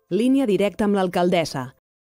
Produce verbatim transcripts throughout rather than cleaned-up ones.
Línia directa amb l'alcaldessa.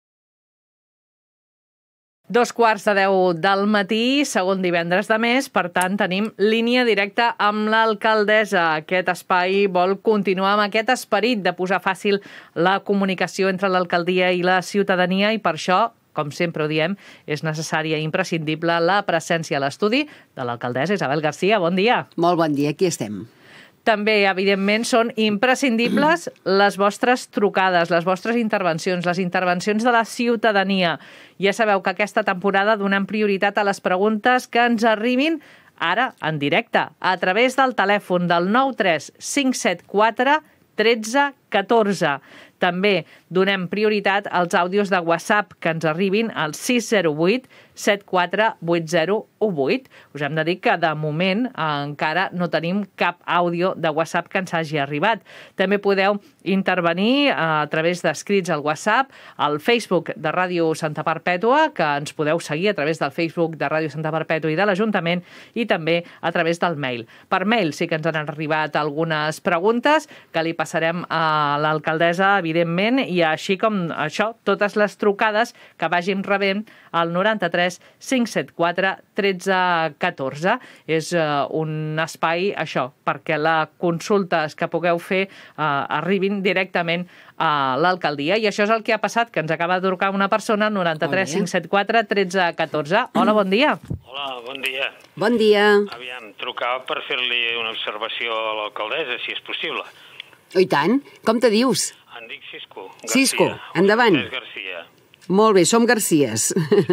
Dos quarts de deu del matí, segon divendres de mes, per tant tenim línia directa amb l'alcaldessa. Aquest espai vol continuar amb aquest esperit de posar fàcil la comunicació entre l'alcaldia i la ciutadania i per això, com sempre ho diem, és necessària i imprescindible la presència a l'estudi de l'alcaldessa Isabel García. Bon dia. Molt bon dia, aquí estem. També, evidentment, són imprescindibles les vostres trucades, les vostres intervencions, les intervencions de la ciutadania. Ja sabeu que aquesta temporada donem prioritat a les preguntes que ens arribin ara en directe, a través del telèfon del nou tres cinc set quatre un tres un quatre. També donem prioritat als àudios de WhatsApp que ens arribin al sis zero vuit set quatre vuit zero un vuit. Us hem de dir que de moment encara no tenim cap àudio de WhatsApp que ens hagi arribat. També podeu intervenir a través d'escrits al WhatsApp, al Facebook de Ràdio Santa Perpètua, que ens podeu seguir a través del Facebook de Ràdio Santa Perpètua i de l'Ajuntament, i també a través del mail. Per mail sí que ens han arribat algunes preguntes que li passarem a l'alcaldessa, evidentment, i així com això, totes les trucades que vagin rebent al noranta-tres cinc set quatre un tres un quatre. És uh, un espai, això, perquè les consultes que pugueu fer uh, arribin directament a l'alcaldia. I això és el que ha passat, que ens acaba de trucar una persona al noranta-tres cinc set quatre un tres un quatre. Hola, bon dia. Hola, bon dia. Bon dia. Aviam, trucava per fer-li una observació a l'alcaldessa, si és possible. Oh, i tant. Com te dius? Em dic Cisco García. Cisco, endavant. José García. Molt bé, som Garcies.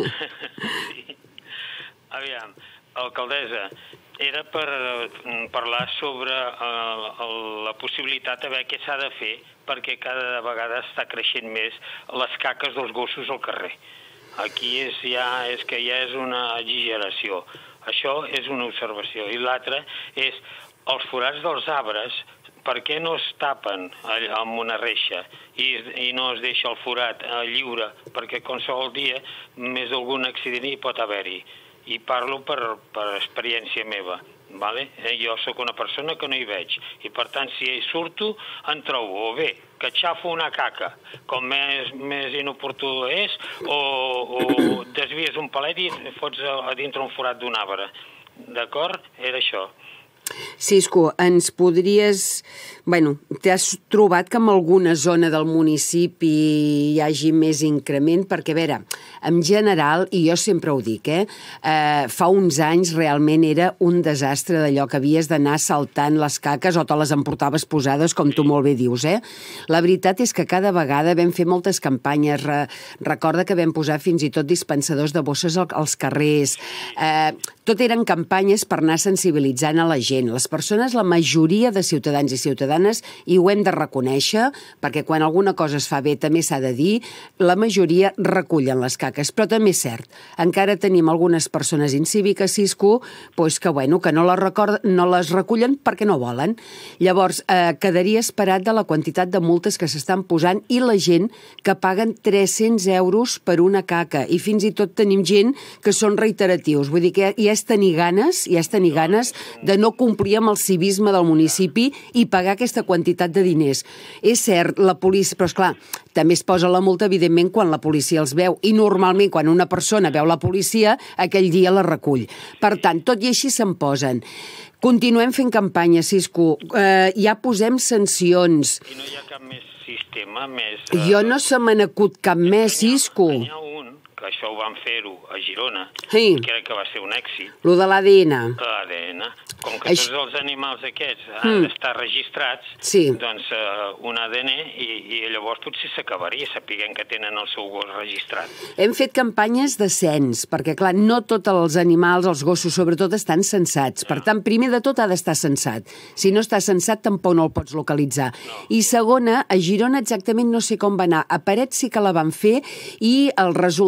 Sí. Aviam, alcaldessa, era per parlar sobre uh, la possibilitat de veure què s'ha de fer perquè cada vegada està creixent més les caques dels gossos al carrer. Aquí és, ja, és que ja és una exageració. Això és una observació. I l'altra és els forats dels arbres, per què no es tapen amb una reixa i, i no es deixa el forat lliure? Perquè qualsevol dia més d'algun accident hi pot haver-hi. I parlo per, per experiència meva. Vale? Jo sóc una persona que no hi veig i per tant si hi surto em trobo o bé que xafo una caca com més, més inoportú és o, o desvies un palet i fots a, a dintre un forat d'un arbre. D'acord? Era això. Cisco, ens podries... Bueno, t'has trobat que en alguna zona del municipi hi hagi més increment? Perquè, a veure, en general, i jo sempre ho dic, eh, eh fa uns anys realment era un desastre d'allò que havies d'anar saltant les caques o te les emportaves posades, com tu molt bé dius, eh? La veritat és que cada vegada vam fer moltes campanyes. Re, recorda que vam posar fins i tot dispensadors de bosses als carrers. Eh, tot eren campanyes per anar sensibilitzant a la gent. Les persones, la majoria de ciutadans i ciutadanes, i ho hem de reconèixer, perquè quan alguna cosa es fa bé també s'ha de dir, la majoria recullen les caques. Però també és cert, encara tenim algunes persones incíviques, Cisco, doncs que, bueno, que no les, record... no les recullen perquè no volen. Llavors, eh, quedaria esperat de la quantitat de multes que s'estan posant i la gent que paguen tres-cents euros per una caca. I fins i tot tenim gent que són reiteratius. Vull dir que ja és tenir ganes, ja és tenir ganes de no complir amb el civisme del municipi i pagar aquesta quantitat de diners. És cert, la policia... Però, esclar, també es posa la multa, evidentment, quan la policia els veu. I normalment, quan una persona veu la policia, aquell dia la recull. Per tant, tot i així se'n posen. Continuem fent campanya, Cisco. Eh, ja posem sancions. I no hi ha cap més sistema, més... Uh... Jo no se me n'acut cap més, Cisco. N'hi ha un, que això ho van fer-ho a Girona, sí. Que crec que va ser un èxit. Lo de l'A D N. L'A D N. Com que Així... tots els animals aquests han mm. d'estar registrats, sí. doncs uh, un A D N i, i llavors potser s'acabaria sapiguent que tenen el seu gos registrat. Hem fet campanyes de cens, perquè clar, no tots els animals, els gossos sobretot, estan censats. No. Per tant, primer de tot ha d'estar censat. Si no està censat tampoc no el pots localitzar. No. I segona, a Girona exactament no sé com va anar. A Paret sí que la van fer i el resultat, ells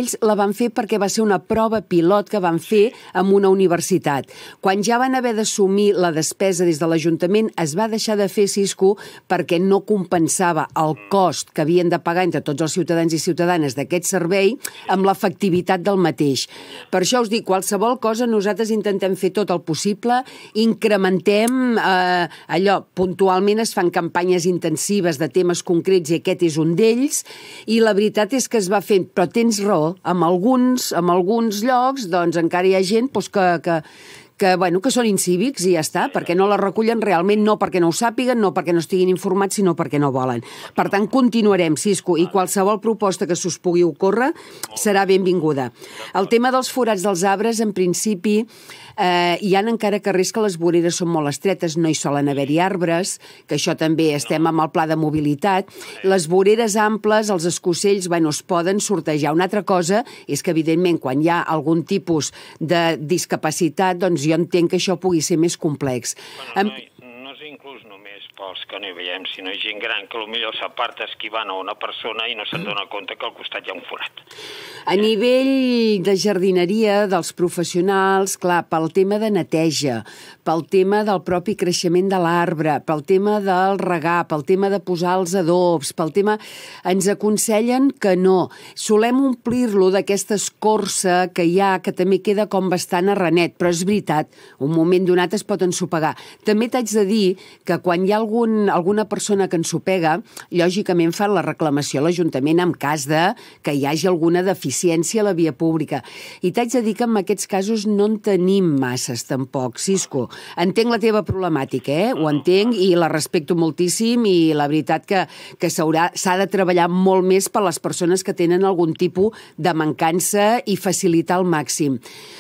ells la van fer perquè va ser una prova pilot que van fer en una universitat. Quan ja van haver d'assumir la despesa des de l'Ajuntament, es va deixar de fer, Cisco, perquè no compensava el cost que havien de pagar entre tots els ciutadans i ciutadanes d'aquest servei amb l'efectivitat del mateix. Per això us dic, qualsevol cosa nosaltres intentem fer tot el possible, incrementem eh, allò, puntualment es fan campanyes intensives de temes concrets i aquest és un d'ells, i la veritat és que es va fent, però tens raó, amb alguns, amb alguns llocs doncs encara hi ha gent doncs, que, que, que, bueno, que són incívics i ja està, perquè no la recullen realment, no perquè no ho sàpiguen, no perquè no estiguin informats, sinó perquè no volen. Per tant, continuarem, Cisco, i qualsevol proposta que s'us pugui ocórrer serà benvinguda. El tema dels forats dels arbres, en principi, eh, hi ha encara carrers que les voreres són molt estretes, no hi solen haver-hi arbres, que això també estem amb el pla de mobilitat. Les voreres amples, els escocells, bueno, es poden sortejar. Una altra cosa és que, evidentment, quan hi ha algun tipus de discapacitat, doncs jo entenc que això pugui ser més complex. Bueno, no, no és inclús només pels que no hi veiem, sinó gent gran que potser s'aparta esquivant a una persona i no se'n dona compte que al costat hi ha un forat. A nivell de jardineria, dels professionals, clar, pel tema de neteja, pel tema del propi creixement de l'arbre, pel tema del regar, pel tema de posar els adobs, pel tema... Ens aconsellen que no. Solem omplir-lo d'aquesta escorça que hi ha, que també queda com bastant arrenet, però és veritat, un moment donat es pot ensopegar. També t'haig de dir que quan hi ha algun, alguna persona que ensopega, lògicament fan la reclamació a l'Ajuntament en cas de que hi hagi alguna deficiència a la via pública. I t'haig de dir que en aquests casos no en tenim masses tampoc, Cisco. Entenc la teva problemàtica, eh? Ho entenc i la respecto moltíssim i la veritat que, que s'haurà s'ha de treballar molt més per les persones que tenen algun tipus de mancança i facilitar al màxim.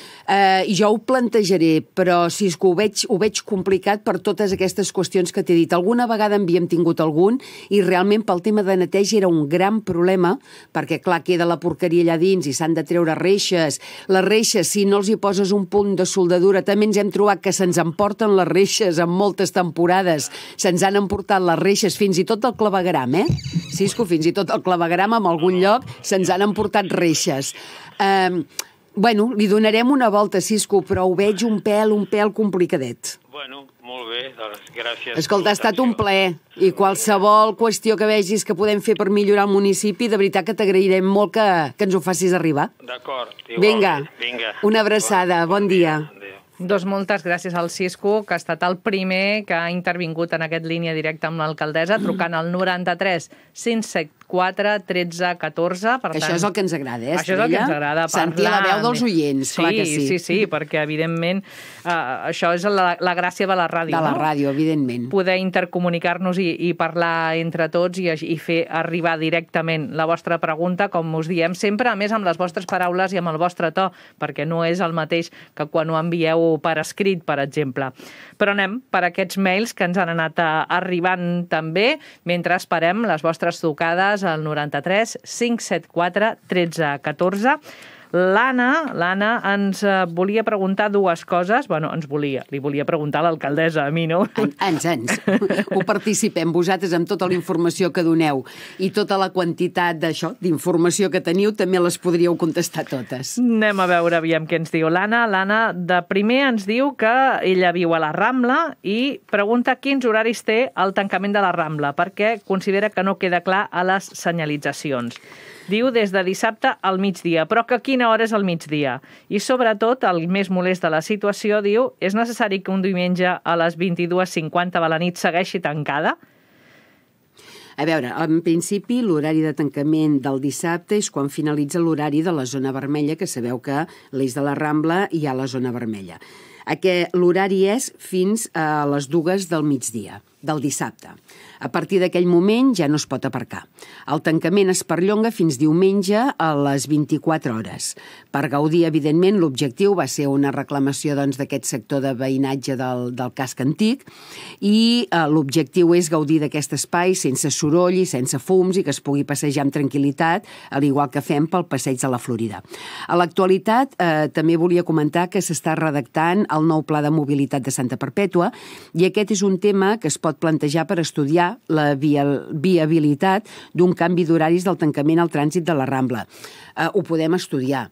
Eh, jo ho plantejaré, però si és que ho veig, ho veig complicat per totes aquestes qüestions que t'he dit. Alguna vegada en havíem tingut algun i realment pel tema de neteja era un gran problema, perquè clar, queda la porqueria allà dins i s'han de treure reixes. Les reixes, si no els hi poses un punt de soldadura, també ens hem trobat que se'ns emporten les reixes en moltes temporades. Se'ns han emportat les reixes, fins i tot el clavegueram, eh? Cisco, fins i tot el clavegueram en algun lloc se'ns han emportat reixes. Eh... Bueno, li donarem una volta, Cisco, però ho veig un pèl, un pèl complicadet. Bueno, molt bé, doncs gràcies. Escolta, ha estat un plaer. I qualsevol qüestió que vegis que podem fer per millorar el municipi, de veritat que t'agrairem molt que, que ens ho facis arribar. D'acord. Vinga, vinga, una abraçada, bon, bon dia. dia. Doncs moltes gràcies al Cisco, que ha estat el primer que ha intervingut en aquest línia directa amb l'alcaldessa, trucant al noranta-tres cinc set quatre tretze catorze. Per tant, això és el que ens agrada, eh, Això és el que ens agrada, parlar. Sentir la veu dels oients, sí, clar que sí. Sí, sí, perquè evidentment eh, això és la, la gràcia de la ràdio. De la no? ràdio, evidentment. Poder intercomunicar-nos i, i parlar entre tots i, i fer arribar directament la vostra pregunta, com us diem sempre, a més amb les vostres paraules i amb el vostre to, perquè no és el mateix que quan ho envieu per escrit, per exemple. Però anem per aquests mails que ens han anat arribant també, mentre esperem les vostres trucades al noranta-tres cinc set quatre tretze catorze. L'Anna, l'Anna ens volia preguntar dues coses. Bueno, ens volia, li volia preguntar a l'alcaldessa, a mi, no? Ens, ens. Ho participem vosaltres amb tota la informació que doneu i tota la quantitat d'això, d'informació que teniu, també les podríeu contestar totes. Anem a veure, aviam què ens diu l'Anna. L'Anna, de primer, ens diu que ella viu a la Rambla i pregunta quins horaris té el tancament de la Rambla, perquè considera que no queda clar a les senyalitzacions. Diu des de dissabte al migdia, però que a quina hora és el migdia? I sobretot, el més molest de la situació, diu, és necessari que un diumenge a les vint-i-dues cinquanta de la nit segueixi tancada? A veure, en principi l'horari de tancament del dissabte és quan finalitza l'horari de la zona vermella, que sabeu que l'eix de la Rambla hi ha la zona vermella. L'horari és fins a les dues del migdia, del dissabte. A partir d'aquell moment ja no es pot aparcar. El tancament es perllonga fins diumenge a les vint-i-quatre hores. Per gaudir, evidentment, l'objectiu va ser una reclamació doncs, d'aquest sector de veïnatge del, del casc antic i eh, l'objectiu és gaudir d'aquest espai sense soroll i sense fums i que es pugui passejar amb tranquil·litat, al igual que fem pel passeig de la Florida. A l'actualitat, eh, també volia comentar que s'està redactant el nou Pla de Mobilitat de Santa Perpètua i aquest és un tema que es pot pot plantejar per estudiar la viabilitat d'un canvi d'horaris del tancament al trànsit de la Rambla. Uh, ho podem estudiar.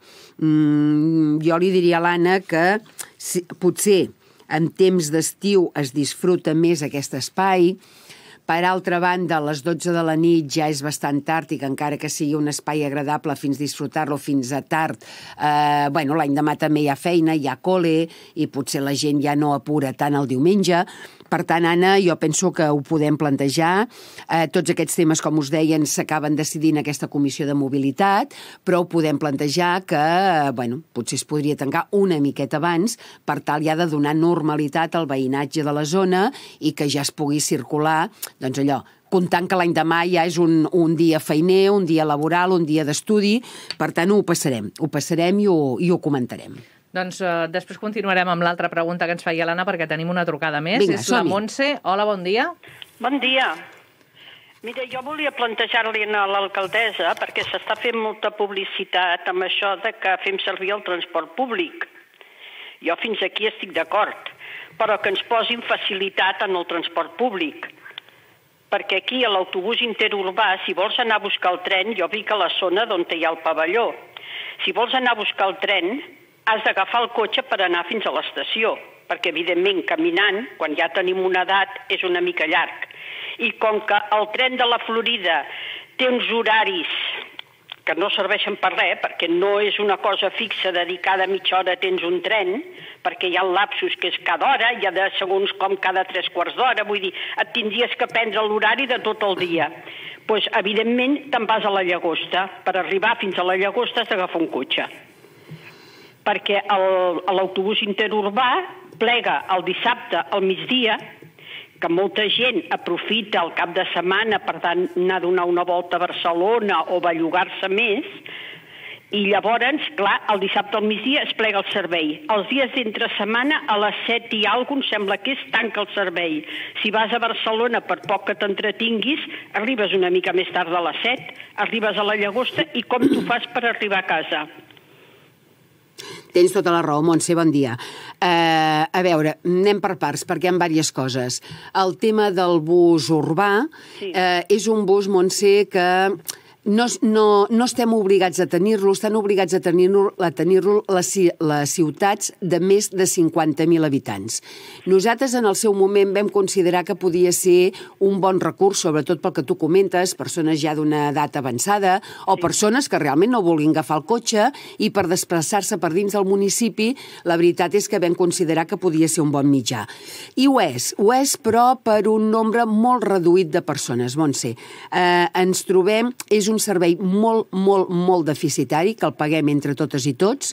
Mm, jo li diria a l'Anna que si, potser en temps d'estiu es disfruta més aquest espai. Per altra banda, a les dotze de la nit ja és bastant tard i que encara que sigui un espai agradable fins disfrutar-lo fins a tard, eh, bueno, l'any demà també hi ha feina, hi ha col·le i potser la gent ja no apura tant el diumenge. Per tant, Anna, jo penso que ho podem plantejar. Eh, tots aquests temes, com us deien, s'acaben decidint aquesta comissió de mobilitat, però ho podem plantejar que, eh, bueno, potser es podria tancar una miqueta abans per tal ja de donar normalitat al veïnatge de la zona i que ja es pugui circular, doncs allò, comptant que l'any demà ja és un, un dia feiner, un dia laboral, un dia d'estudi, per tant ho passarem, ho passarem i ho, i ho comentarem. Doncs uh, després continuarem amb l'altra pregunta que ens feia l'Anna perquè tenim una trucada més. Vinga, és la Montse. Hola, bon dia. Bon dia. Mira, jo volia plantejar-li a l'alcaldessa, perquè s'està fent molta publicitat amb això de que fem servir el transport públic. Jo fins aquí estic d'acord, però que ens posin facilitat en el transport públic. Perquè aquí a l'autobús interurbà, si vols anar a buscar el tren, jo vinc a la zona d'on hi ha el pavelló. Si vols anar a buscar el tren, has d'agafar el cotxe per anar fins a l'estació, perquè, evidentment, caminant, quan ja tenim una edat, és una mica llarg. I com que el tren de la Florida té uns horaris que no serveixen per res, perquè no és una cosa fixa de dir cada mitja hora tens un tren, perquè hi ha lapsos que és cada hora, hi ha de segons com cada tres quarts d'hora, vull dir, et tindries que prendre l'horari de tot el dia. Doncs, evidentment, te'n vas a la Llagosta. Per arribar fins a la Llagosta has d'agafar un cotxe. Perquè l'autobús interurbà plega el dissabte al migdia, que molta gent aprofita el cap de setmana per anar a donar una volta a Barcelona o bellugar-se més, i llavors, clar, el dissabte al migdia es plega el servei. Els dies d'entre setmana, a les set i alguna cosa, sembla que és tanca el servei. Si vas a Barcelona, per poc que t'entretinguis, arribes una mica més tard a les set, arribes a la Llagosta i com tu fas per arribar a casa? Tens tota la raó, Montse, bon dia. Uh, a veure, anem per parts, perquè hi ha diverses coses. El tema del bus urbà sí. uh, és un bus, Montse, que no, no, no estem obligats a tenir-lo, estan obligats a tenir-lo a tenir-lo les, les ciutats de més de cinquanta mil habitants. Nosaltres en el seu moment vam considerar que podia ser un bon recurs, sobretot pel que tu comentes, persones ja d'una edat avançada o sí. persones que realment no vulguin agafar el cotxe i per desplaçar-se per dins del municipi, la veritat és que vam considerar que podia ser un bon mitjà. I ho és, ho és però per un nombre molt reduït de persones, Montse. Eh, ens trobem, és un servei molt, molt, molt deficitari, que el paguem entre totes i tots,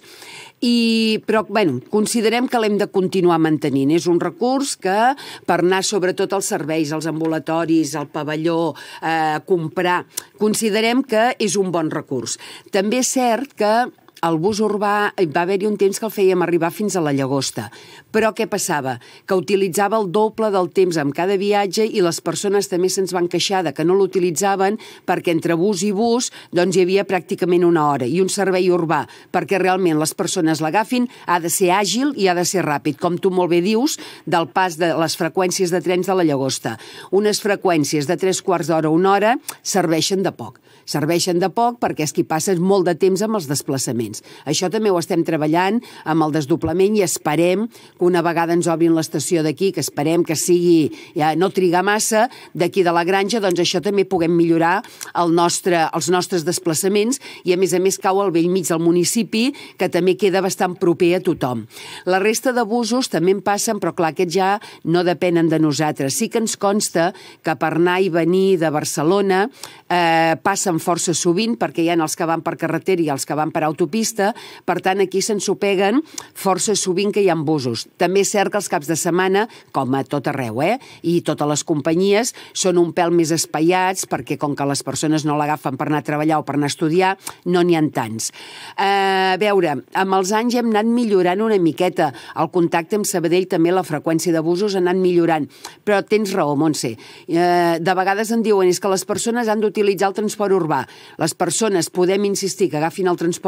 i, però bueno, considerem que l'hem de continuar mantenint. És un recurs que per anar sobretot als serveis, als ambulatoris, al pavelló, eh, comprar, considerem que és un bon recurs. També és cert que el bus urbà va haver-hi un temps que el fèiem arribar fins a la Llagosta. Però què passava? Que utilitzava el doble del temps amb cada viatge i les persones també se'ns van queixar de que no l'utilitzaven perquè entre bus i bus doncs hi havia pràcticament una hora. I un servei urbà, perquè realment les persones l'agafin, ha de ser àgil i ha de ser ràpid, com tu molt bé dius, del pas de les freqüències de trens de la Llagosta. Unes freqüències de tres quarts d'hora a una hora serveixen de poc. Serveixen de poc perquè és que hi passes molt de temps amb els desplaçaments. Això també ho estem treballant amb el desdoblament i esperem que una vegada ens obrin l'estació d'aquí, que esperem que sigui, ja no trigar massa, d'aquí de la Granja, doncs això també puguem millorar el nostre, els nostres desplaçaments i a més a més cau al bell mig del municipi, que també queda bastant proper a tothom. La resta de busos també en passen, però clar, aquests ja no depenen de nosaltres. Sí que ens consta que per anar i venir de Barcelona eh, passen força sovint, perquè hi ha els que van per carretera i els que van per autopista, per tant aquí s'ensopeguen força sovint que hi ha busos. També és cert que els caps de setmana, com a tot arreu, eh, i totes les companyies, són un pèl més espaiats, perquè com que les persones no l'agafen per anar a treballar o per anar a estudiar, no n'hi ha tants. Eh, a veure, amb els anys hem anat millorant una miqueta. El contacte amb Sabadell també, la freqüència de busos ha anat millorant. Però tens raó, Montse. Eh, de vegades en diuen és que les persones han d'utilitzar el transport urbà. Les persones podem insistir que agafin el transport urbà,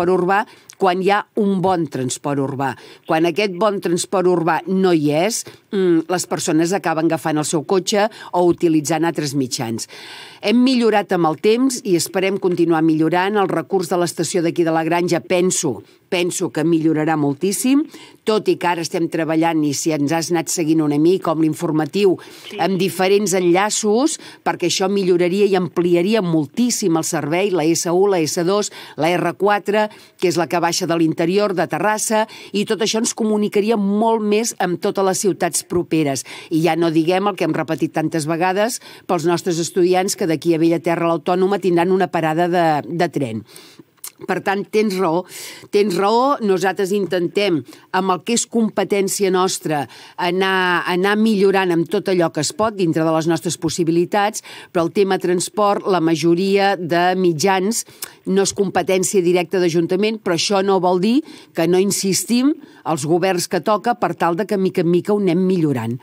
millorar quan hi ha un bon transport urbà. Quan aquest bon transport urbà no hi és, les persones acaben agafant el seu cotxe o utilitzant altres mitjans. Hem millorat amb el temps i esperem continuar millorant. El recurs de l'estació d'aquí de la Granja penso, penso que millorarà moltíssim, tot i que ara estem treballant, i si ens has anat seguint una mica, com l'informatiu, sí. amb diferents enllaços, perquè això milloraria i ampliaria moltíssim el servei, la essa u, la essa dos, la erre quatre, que és la que baixa de l'interior, de Terrassa, i tot això ens comunicaria molt més amb totes les ciutats properes. I ja no diguem el que hem repetit tantes vegades pels nostres estudiants, que d'aquí a Bellaterra l'Autònoma tindran una parada de, de tren. Per tant, tens raó. Tens raó, nosaltres intentem, amb el que és competència nostra, anar, anar millorant amb tot allò que es pot dintre de les nostres possibilitats, però el tema transport, la majoria de mitjans, no és competència directa d'Ajuntament, però això no vol dir que no insistim als governs que toca per tal de que mica en mica ho anem millorant.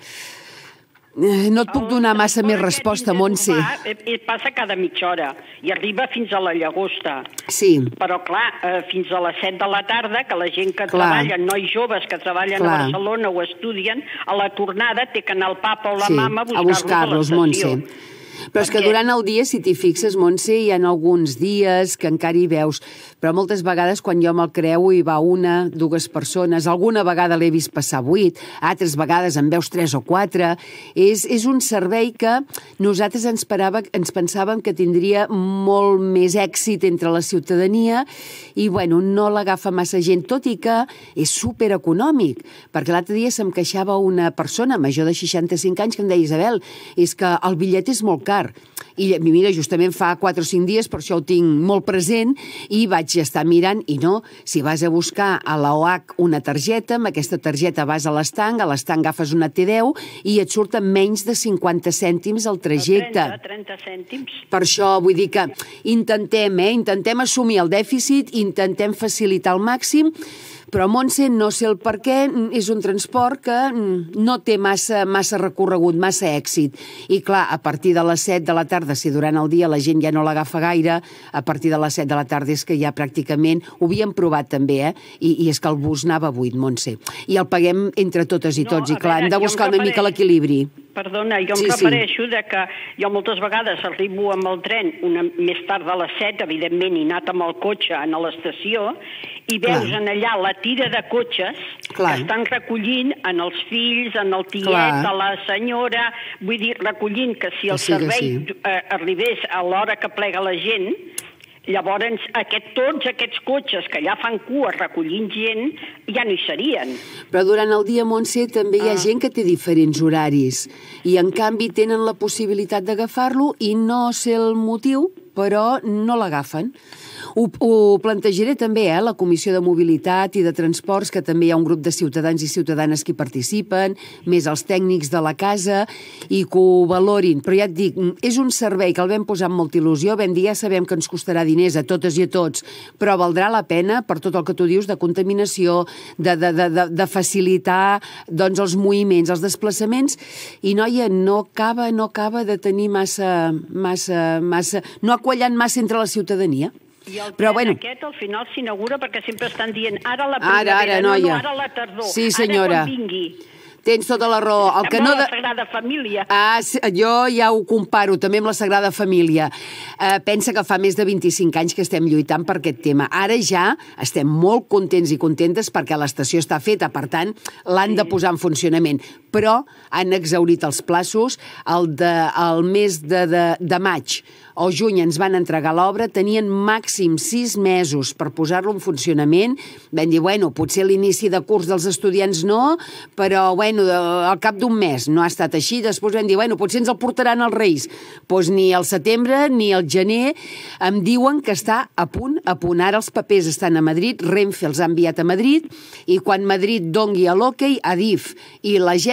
No et puc donar massa més resposta, Montse. Passa cada mitja hora i arriba fins a la Llagosta. Sí. Però, clar, fins a les set de la tarda, que la gent que treballa, nois joves que treballen a Barcelona o estudien, a la tornada té que anar el papa o la mama a buscar-los a l'estació. Però és que durant el dia, si t'hi fixes, Montse, hi ha alguns dies que encara hi veus, però moltes vegades quan jo me'l creu hi va una, dues persones, alguna vegada l'he vist passar vuit, altres vegades en veus tres o quatre. És, és un servei que nosaltres ens, parava, ens pensàvem que tindria molt més èxit entre la ciutadania i, bueno, no l'agafa massa gent, tot i que és supereconòmic, perquè l'altre dia se'm queixava una persona major de seixanta-cinc anys que em deia, Isabel, és que el bitllet és molt car. I mira, justament fa quatre o cinc dies, per això ho tinc molt present, i vaig estar mirant, i no, si vas a buscar a la O H una targeta, amb aquesta targeta vas a l'estanc, a l'estanc agafes una te deu i et surten menys de cinquanta cèntims el trajecte. trenta, trenta cèntims. Per això vull dir que intentem, eh, intentem assumir el dèficit, intentem facilitar al màxim, però Montse, no sé el per què, és un transport que no té massa, massa recorregut, massa èxit. I clar, a partir de les set de la tarda, si durant el dia la gent ja no l'agafa gaire, a partir de les set de la tarda és que ja pràcticament, ho havíem provat també, eh? I, i és que el bus anava buit, Montse. I el paguem entre totes i tots, no, i clar, veure, hem de buscar una mica l'equilibri. Perdona, jo em sí, refereixo sí. de que jo moltes vegades arribo amb el tren una, més tard de les set, evidentment, i anat amb el cotxe a l'estació, i veus Clar. en allà la tira de cotxes Clar. que estan recollint en els fills, en el tiet, Clar. a la senyora, vull dir, recollint que si el sí, servei sí. eh, arribés a l'hora que plega la gent, llavors aquest, tots aquests cotxes que ja fan cua recollint gent ja no hi serien. Però durant el dia, Montse, també hi ha ah. gent que té diferents horaris i en canvi tenen la possibilitat d'agafar-lo i no sé el motiu, però no l'agafen. Ho, ho plantejaré també, eh, la Comissió de Mobilitat i de Transports, que també hi ha un grup de ciutadans i ciutadanes que hi participen, més els tècnics de la casa, i que ho valorin. Però ja et dic, és un servei que el vam posar amb molta il·lusió, vam dir, ja sabem que ens costarà diners a totes i a tots, però valdrà la pena per tot el que tu dius de contaminació, de, de, de, de, de facilitar doncs, els moviments, els desplaçaments, i noia, no acaba, no acaba de tenir massa, massa, massa, no quallant massa entre la ciutadania. I el Però, bueno, aquest al final s'inaugura perquè sempre estan dient ara la primavera, ara, ara, noia. no, no, ara la tardor, sí, senyora. ara quan vingui. Tens tota la raó. El que no de... la Sagrada Família. Ah, jo ja ho comparo també amb la Sagrada Família. Uh, pensa que fa més de vint-i-cinc anys que estem lluitant per aquest tema. Ara ja estem molt contents i contentes perquè l'estació està feta, per tant, l'han sí. de posar en funcionament. Però han exhaurit els plaços. El, de, el mes de, de, de maig o juny ens van entregar l'obra, tenien màxim sis mesos per posar-lo en funcionament. Vam dir, bueno, potser l'inici de curs dels estudiants no, però, bueno, al cap d'un mes no ha estat així. Després vam dir, bueno, potser ens el portaran els Reis. Doncs ni al setembre ni al gener em diuen que està a punt, a punt. Ara els papers estan a Madrid, Renfe els ha enviat a Madrid, i quan Madrid dongui a l'hoquei, Adif i l'agència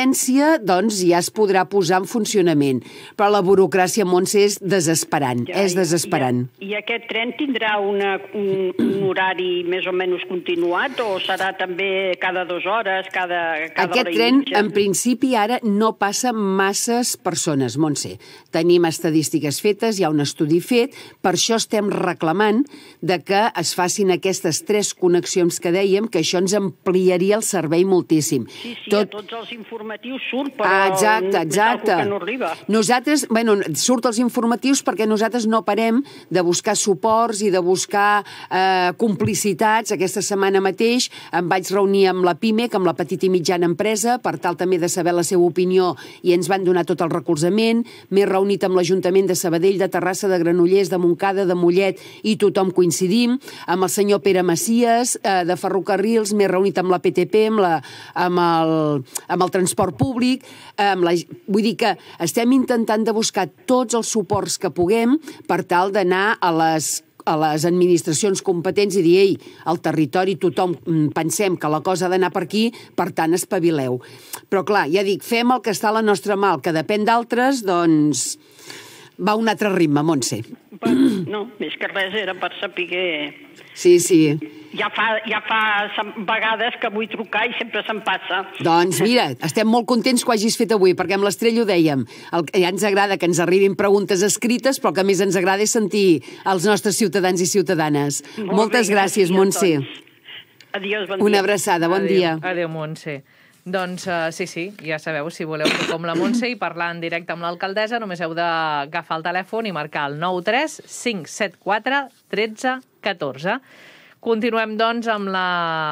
llicència doncs, ja es podrà posar en funcionament. Però la burocràcia, Montse, és desesperant. Ja, és desesperant. I, I aquest tren tindrà una, un, un horari més o menys continuat o serà també cada dues hores, cada, cada Aquest hora i tren, mitja? en principi, ara no passa masses persones, Montse. Tenim estadístiques fetes, hi ha un estudi fet, per això estem reclamant de que es facin aquestes tres connexions que dèiem, que això ens ampliaria el servei moltíssim. Sí, sí, Tot... a tots els informatius surt, però ah, exacte, exacte. és que no arriba. Nosaltres, bueno, surt els informatius perquè nosaltres no parem de buscar suports i de buscar eh, complicitats. Aquesta setmana mateix em vaig reunir amb la PIMEC, amb la petita i mitjana empresa, per tal també de saber la seva opinió, i ens van donar tot el recolzament. M'he reunit amb l'Ajuntament de Sabadell, de Terrassa, de Granollers, de Montcada, de Mollet, i tothom coincidim. Amb el senyor Pere Macias, eh, de Ferrocarrils, m'he reunit amb la P T P, amb, la, amb, el, amb el transport públic, amb la, vull dir que estem intentant de buscar tots els suports que puguem per tal d'anar a les a les administracions competents i dir, ei, al territori tothom pensem que la cosa ha d'anar per aquí, per tant, espavileu. Però clar, ja dic, fem el que està a la nostra mà, el que depèn d'altres, doncs va un altre ritme, Montse. No, més que res era per saber... Sí, sí. Ja fa, ja fa vegades que vull trucar i sempre se'm passa. Doncs mira, estem molt contents que ho hagis fet avui, perquè amb l'Estrella ho dèiem. El, ja ens agrada que ens arribin preguntes escrites, però el que més ens agrada és sentir els nostres ciutadans i ciutadanes. Molt Moltes bé, gràcies, gràcies, Montse. Doncs. Adiós, bon dia. Una abraçada, bon Adéu. dia. Adéu, Montse. Doncs uh, sí, sí, ja sabeu, si voleu fer com la Montse i parlar en directe amb l'alcaldessa, només heu d'agafar el telèfon i marcar el nou tres cinc set quatre un tres un quatre. Continuem, doncs, amb la,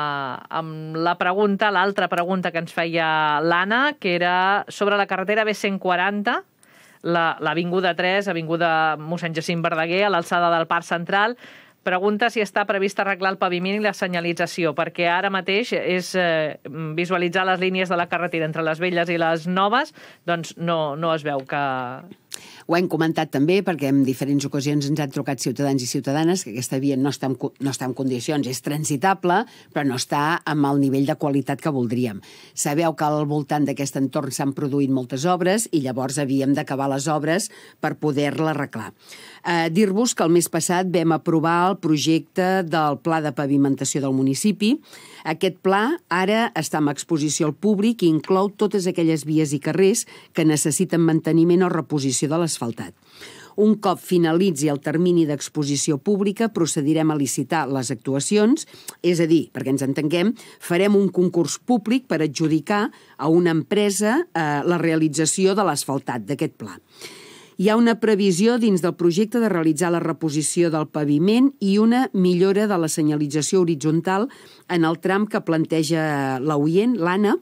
amb la pregunta, l'altra pregunta que ens feia l'Anna, que era sobre la carretera B cent quaranta, l'Avinguda tres, Avinguda mossèn Jacint Verdaguer, a l'alçada del Parc Central. Pregunta si està previst arreglar el paviment i la senyalització, perquè ara mateix és eh, visualitzar les línies de la carretera entre les velles i les noves, doncs no, no es veu que... Ho hem comentat també, perquè en diferents ocasions ens han trucat ciutadans i ciutadanes que aquesta via no està en, no està en condicions, és transitable, però no està amb el nivell de qualitat que voldríem. Sabeu que al voltant d'aquest entorn s'han produït moltes obres i llavors havíem d'acabar les obres per poder-la arreglar. Eh, dir-vos que el mes passat vam aprovar el projecte del Pla de Pavimentació del municipi. Aquest pla ara està en exposició al públic i inclou totes aquelles vies i carrers que necessiten manteniment o reposició de l'asfaltat. Un cop finalitzi el termini d'exposició pública, procedirem a licitar les actuacions, és a dir, perquè ens entenguem, farem un concurs públic per adjudicar a una empresa eh, la realització de l'asfaltat d'aquest pla. Hi ha una previsió dins del projecte de realitzar la reposició del paviment i una millora de la senyalització horitzontal en el tram que planteja l'oient, l'Anna,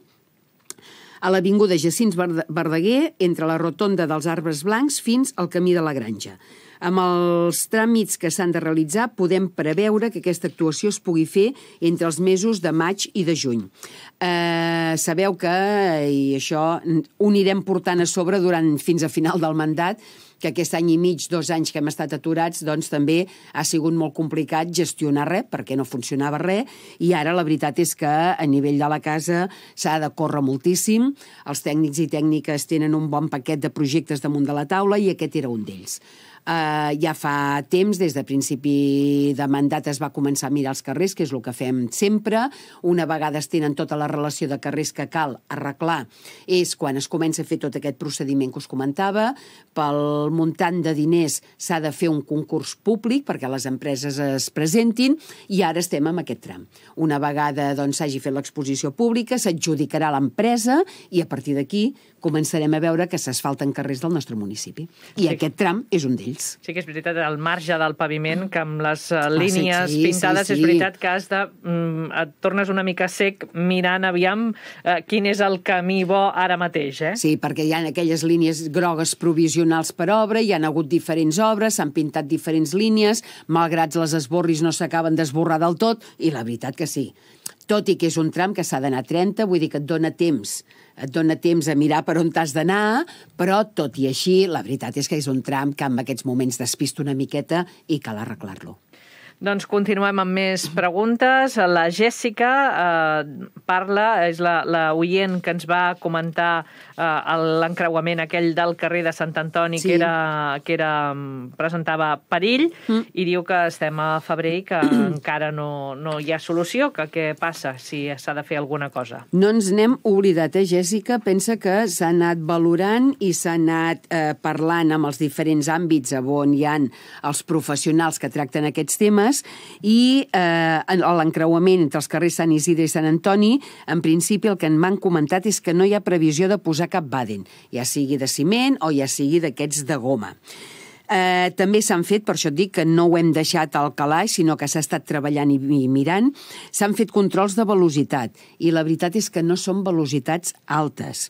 a l'Avinguda Jacint Verdaguer, entre la rotonda dels Arbres Blancs fins al Camí de la Granja. Amb els tràmits que s'han de realitzar, podem preveure que aquesta actuació es pugui fer entre els mesos de maig i de juny. Eh, sabeu que, i això ho anirem portant a sobre durant fins a final del mandat, que aquest any i mig, dos anys que hem estat aturats, doncs també ha sigut molt complicat gestionar res, perquè no funcionava res, i ara la veritat és que a nivell de la casa s'ha de córrer moltíssim, els tècnics i tècniques tenen un bon paquet de projectes damunt de la taula i aquest era un d'ells. Uh, ja fa temps, des de principi de mandat es va començar a mirar els carrers, que és el que fem sempre. Una vegada es tenen tota la relació de carrers que cal arreglar, és quan es comença a fer tot aquest procediment que us comentava. Pel muntant de diners s'ha de fer un concurs públic perquè les empreses es presentin i ara estem en aquest tram. Una vegada doncs, s'hagi fet l'exposició pública, s'adjudicarà l'empresa i a partir d'aquí començarem a veure que s'asfalten carrers del nostre municipi. I sí. Aquest tram és un d'ells. Sí que és veritat, el marge del paviment, que amb les uh, línies ah, sí, sí, pintades, sí, sí. És veritat que has de... Mm, et tornes una mica sec mirant aviam uh, quin és el camí bo ara mateix, eh? Sí, perquè hi ha aquelles línies grogues provisionals per obra, hi han hagut diferents obres, s'han pintat diferents línies, malgrat les esborris no s'acaben d'esborrar del tot, i la veritat que sí. Tot i que és un tram que s'ha d'anar a trenta, vull dir que et dona temps, et dona temps a mirar per on t'has d'anar, però tot i així, la veritat és que és un tram que en aquests moments despista una miqueta i cal arreglar-lo. Doncs continuem amb més preguntes. La Jèssica eh, parla, és la, la oient que ens va comentar eh, l'encreuament aquell del carrer de Sant Antoni, sí. que, era, que era, presentava perill, mm. i diu que estem a febrer i que encara no, no hi ha solució, que què passa si s'ha de fer alguna cosa. No ens n'hem oblidat, eh, Jèssica? Pensa que s'ha anat valorant i s'ha anat eh, parlant amb els diferents àmbits on hi ha els professionals que tracten aquests temes, i eh, l'encreuament entre els carrers Sant Isidre i Sant Antoni, en principi el que en m'han comentat és que no hi ha previsió de posar cap baden, ja sigui de ciment o ja sigui d'aquests de goma. Eh, també s'han fet, per això et dic que no ho hem deixat al calaix, sinó que s'ha estat treballant i, i mirant, s'han fet controls de velocitat, i la veritat és que no són velocitats altes.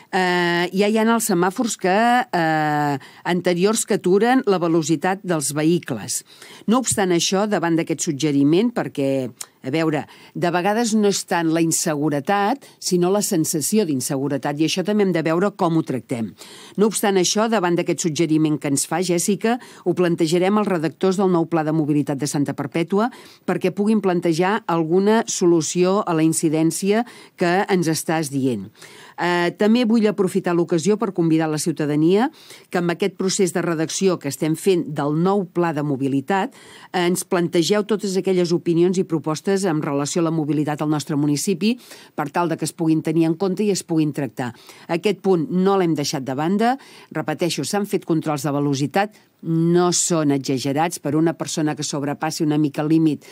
Eh, ja hi ha els semàfors que, eh, anteriors que aturen la velocitat dels vehicles. No obstant això, davant d'aquest suggeriment, perquè, a veure, de vegades no és tant la inseguretat, sinó la sensació d'inseguretat, i això també hem de veure com ho tractem. No obstant això, davant d'aquest suggeriment que ens fa, Jèssica, ho plantejarem als redactors del nou Pla de Mobilitat de Santa Perpètua perquè puguin plantejar alguna solució a la incidència que ens estàs dient. Eh, també vull aprofitar l'ocasió per convidar la ciutadania que amb aquest procés de redacció que estem fent del nou Pla de Mobilitat eh, ens plantegeu totes aquelles opinions i propostes en relació a la mobilitat al nostre municipi per tal de que es puguin tenir en compte i es puguin tractar. Aquest punt no l'hem deixat de banda. Repeteixo, s'han fet controls de velocitat, no són exagerats. Per una persona que sobrepassi una mica el límit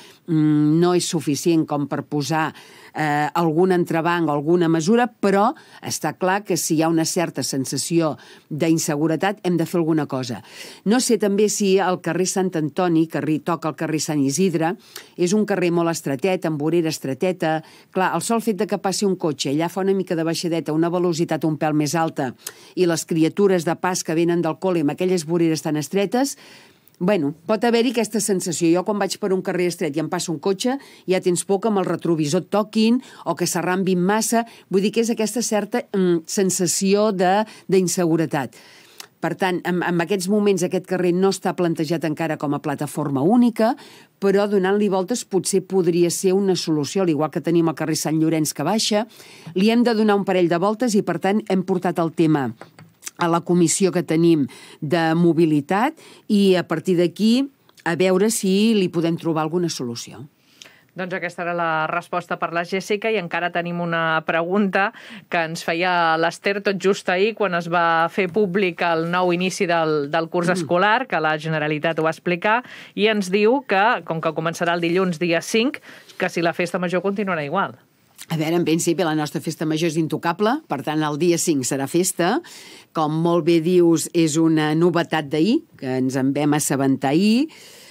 no és suficient com per posar eh, algun entrebanc o alguna mesura, però està clar que si hi ha una certa sensació d'inseguretat hem de fer alguna cosa. No sé també si el carrer Sant Antoni, que toca el carrer Sant Isidre, és un carrer molt estretet, amb vorera estreteta. Clar, el sol fet de que passi un cotxe, allà fa una mica de baixadeta, una velocitat un pèl més alta, i les criatures de pas que venen del col·le amb aquelles voreres tan estretes, bueno, pot haver-hi aquesta sensació. Jo quan vaig per un carrer estret i em passa un cotxe, ja tens por que amb el retrovisor et toquin o que s'arrambin massa. Vull dir que és aquesta certa mm, sensació d'inseguretat. Per tant, en, en aquests moments aquest carrer no està plantejat encara com a plataforma única, però donant-li voltes potser podria ser una solució, al igual que tenim el carrer Sant Llorenç que baixa. Li hem de donar un parell de voltes i, per tant, hem portat el tema a la comissió que tenim de mobilitat i a partir d'aquí a veure si li podem trobar alguna solució. Doncs aquesta era la resposta per la Jèssica i encara tenim una pregunta que ens feia l'Ester tot just ahir quan es va fer públic el nou inici del, del curs escolar, que la Generalitat ho va explicar, i ens diu que, com que començarà el dilluns dia cinc, que si la festa major continuarà igual. A veure, en principi la nostra festa major és intocable, per tant el dia cinc serà festa. Com molt bé dius, és una novetat d'ahir, que ens en vam assabentar ahir.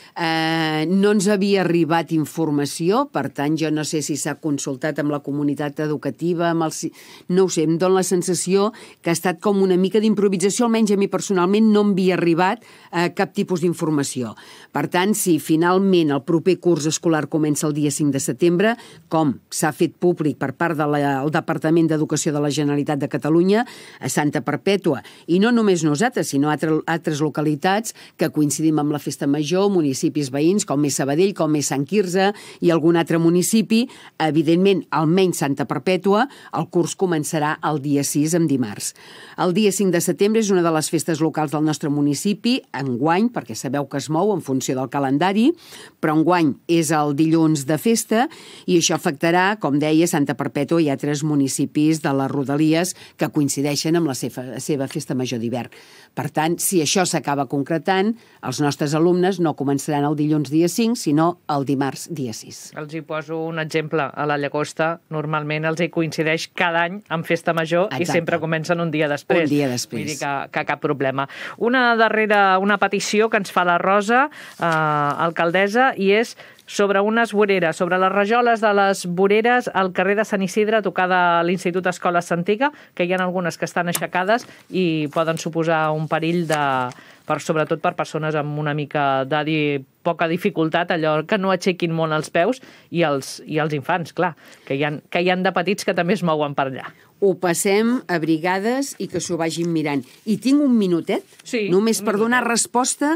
Eh, no ens havia arribat informació, per tant jo no sé si s'ha consultat amb la comunitat educativa, amb els... no ho sé, em dóna la sensació que ha estat com una mica d'improvisació, almenys a mi personalment no m'havia arribat eh, cap tipus d'informació. Per tant, si finalment el proper curs escolar comença el dia cinc de setembre, com s'ha fet públic per part del de Departament d'Educació de la Generalitat de Catalunya, a Santa Perpètua, i no només nosaltres, sinó altres, altres localitats que coincidim amb la festa major, municipis veïns, com és Sabadell, com és Sant Quirze i algun altre municipi, evidentment, almenys Santa Perpètua, el curs començarà el dia sis, en dimarts. El dia cinc de setembre és una de les festes locals del nostre municipi, enguany, perquè sabeu que es mou en funció del calendari, però enguany és el dilluns de festa i això afectarà, com deia, Santa Perpètua i altres municipis de les Rodalies que coincideixen amb la seva, la seva festa major d'hivern. Per tant, si això s'acaba concretant, els nostres alumnes no començaran el dilluns dia cinc, sinó el dimarts dia sis. Els hi poso un exemple. A la Llagosta normalment els hi coincideix cada any amb festa major. Exacte. I sempre comencen un dia després. Un dia després. Vull dir que, que cap problema. Una darrera, una petició que ens fa la Rosa, eh, alcaldessa, i és sobre unes voreres, sobre les rajoles de les voreres al carrer de Sant Isidre, tocada a l'Institut Escola Santiga, que hi ha algunes que estan aixecades i poden suposar un perill de, per, sobretot per persones amb una mica de di, poca dificultat, allò que no aixequin molt els peus, i els, i els infants, clar, que hi ha, que hi ha de petits que també es mouen per allà. ho passem a brigades i que s'ho vagin mirant. I tinc un minutet, sí, només per donar resposta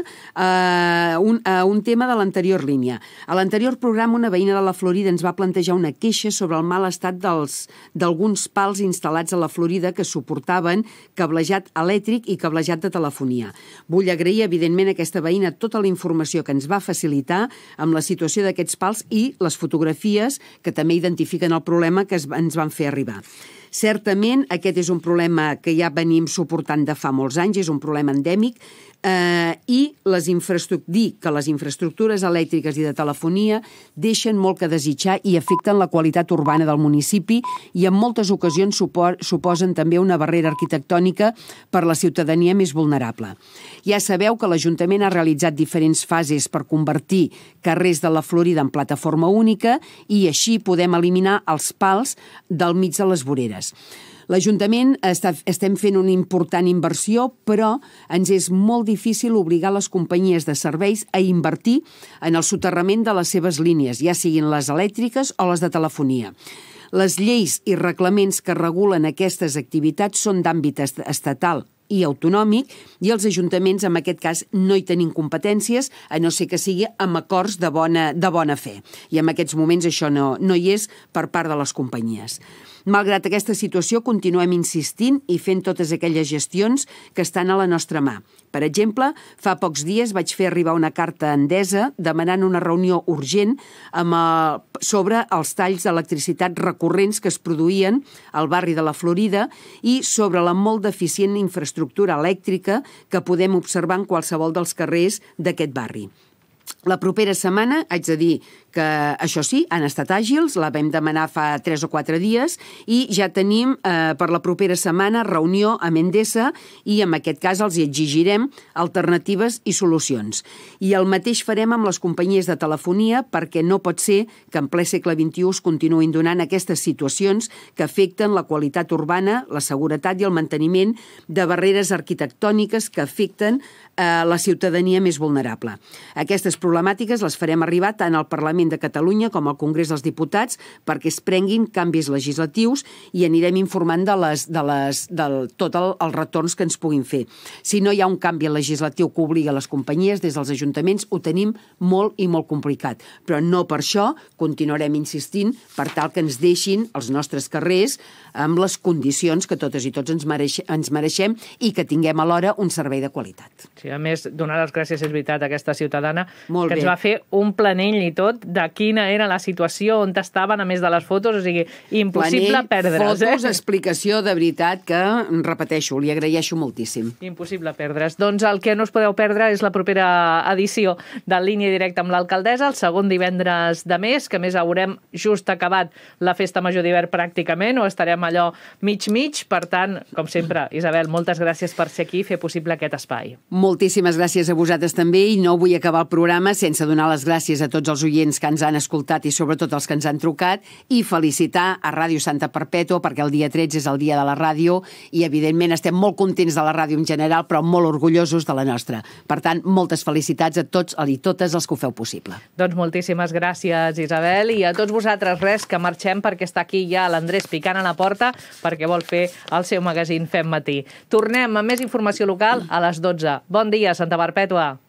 a un, a un tema de l'anterior línia. A l'anterior programa, una veïna de la Florida ens va plantejar una queixa sobre el mal estat d'alguns pals instal·lats a la Florida que suportaven cablejat elèctric i cablejat de telefonia. Vull agrair, evidentment, a aquesta veïna tota la informació que ens va facilitar amb la situació d'aquests pals i les fotografies que també identifiquen el problema que ens van fer arribar. Certament, aquest és un problema que ja venim suportant de fa molts anys, és un problema endèmic, eh, i les dir que les infraestructures elèctriques i de telefonia deixen molt que desitjar i afecten la qualitat urbana del municipi i en moltes ocasions suposen també una barrera arquitectònica per la ciutadania més vulnerable. Ja sabeu que l'Ajuntament ha realitzat diferents fases per convertir carrers de la Florida en plataforma única i així podem eliminar els pals del mig de les voreres. L'Ajuntament està, estem fent una important inversió, però ens és molt difícil obligar les companyies de serveis a invertir en el soterrament de les seves línies, ja siguin les elèctriques o les de telefonia. Les lleis i reglaments que regulen aquestes activitats són d'àmbit estatal i autonòmic, i els ajuntaments, en aquest cas, no hi tenim competències, a no ser que sigui amb acords de bona, de bona fe. I en aquests moments això no, no hi és per part de les companyies. Malgrat aquesta situació, continuem insistint i fent totes aquelles gestions que estan a la nostra mà. Per exemple, fa pocs dies vaig fer arribar una carta a Endesa demanant una reunió urgent amb el, sobre els talls d'electricitat recurrents que es produïen al barri de la Florida i sobre la molt deficient infraestructura elèctrica que podem observar en qualsevol dels carrers d'aquest barri. La propera setmana, haig de dir que això sí, han estat àgils, la vam demanar fa tres o quatre dies i ja tenim eh, per la propera setmana reunió amb Endesa i en aquest cas els exigirem alternatives i solucions. I el mateix farem amb les companyies de telefonia perquè no pot ser que en ple segle vint-i-u es continuïn donant aquestes situacions que afecten la qualitat urbana, la seguretat i el manteniment de barreres arquitectòniques que afecten eh, la ciutadania més vulnerable. Aquestes problemàtiques les farem arribar tant al Parlament de Catalunya com al Congrés dels Diputats perquè es prenguin canvis legislatius i anirem informant de, les, de, les, de tot el, els retorns que ens puguin fer. Si no hi ha un canvi legislatiu que obligui a les companyies, des dels ajuntaments ho tenim molt i molt complicat. Però no per això continuarem insistint per tal que ens deixin els nostres carrers amb les condicions que totes i tots ens, mereix, ens mereixem i que tinguem alhora un servei de qualitat. Sí, a més, donar les gràcies, és veritat, a aquesta ciutadana molt que bé. Ens va fer un planell i tot de quina era la situació, on estaven, a més de les fotos, o sigui, impossible planell, perdre's. Fotos, eh? explicació, de veritat, que, repeteixo, li agraeixo moltíssim. Impossible perdre's. Doncs el que no us podeu perdre és la propera edició de Línia Directa amb l'alcaldessa, el segon divendres de mes, que més haurem just acabat la festa major d'hivern pràcticament, o estarem allò mig-mig. Per tant, com sempre, Isabel, moltes gràcies per ser aquí i fer possible aquest espai. Moltíssimes gràcies a vosaltres també i no vull acabar el programa sense donar les gràcies a tots els oients que ens han escoltat i sobretot els que ens han trucat i felicitar a Ràdio Santa Perpètua perquè el dia tretze és el dia de la ràdio i evidentment estem molt contents de la ràdio en general però molt orgullosos de la nostra. Per tant, moltes felicitats a tots i totes els que ho feu possible. Doncs moltíssimes gràcies, Isabel, i a tots vosaltres res, que marxem perquè està aquí ja l'Andrés picant a la porta perquè vol fer el seu magazín Fem Matí. Tornem amb més informació local a les dotze. Bon dia, Santa Perpètua.